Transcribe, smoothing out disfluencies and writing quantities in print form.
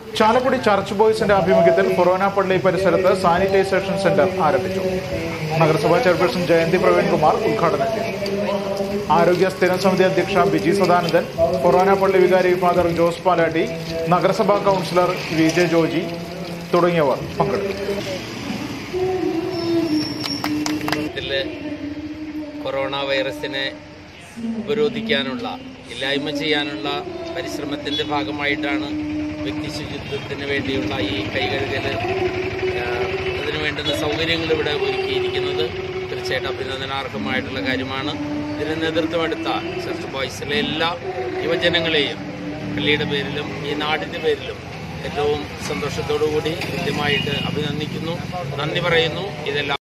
Chalakudy church ബോയ്സിന്റെ ആഭിമുഖ്യത്തിൽ corona പള്ളി പരിസരത്ത് സാനിറ്റൈസേഷൻ സെന്റർ ആരംഭിച്ചു. നഗരസഭാ ചെയർപേഴ്സൺ ജയന്തി പ്രവീൺകുമാർ ഉദ്ഘാടനം ചെയ്തു. ആരോഗ്യ സ്ഥിരം സമിതി അധ്യക്ഷ ബിജി സദാനന്ദൻ, കൊറോന പള്ളി വികാരി ഫാദർ ജോസ് പാലാട്ടി, നഗരസഭാ കൌൺസിലർ വി ജെ ജോജി തുടങ്ങിയവർ പങ്കെടുത്തു. കൊറോണ വൈറസിനെ ഉപരോധിക്കാനുള്ള, ഇല്ലായ്മ ചെയ്യാനുള്ള പരിശ്രമത്തിൻ്റെ ഭാഗമായിട്ടാണ് വ്യക്തി ശുചിത്വത്തിന് വേണ്ടിയുള്ള ഈ കൈകഴുകൽ, അതിനു വേണ്ടുന്ന സൗകര്യങ്ങൾ ഇവിടെ ഒരുക്കിയിരിക്കുന്നത് തീർച്ചയായിട്ടും അഭിനന്ദനാർഹമായിട്ടുള്ള കാര്യമാണ്. ഇതിന് നേതൃത്വമെടുത്ത ചർച്ച് ബോയ്സിലെ എല്ലാ യുവജനങ്ങളെയും പള്ളിയുടെ പേരിലും ഈ നാടിൻ്റെ പേരിലും ഏറ്റവും സന്തോഷത്തോടു കൂടി കൃത്യമായിട്ട് അഭിനന്ദിക്കുന്നു, നന്ദി പറയുന്നു. ഇതെല്ലാം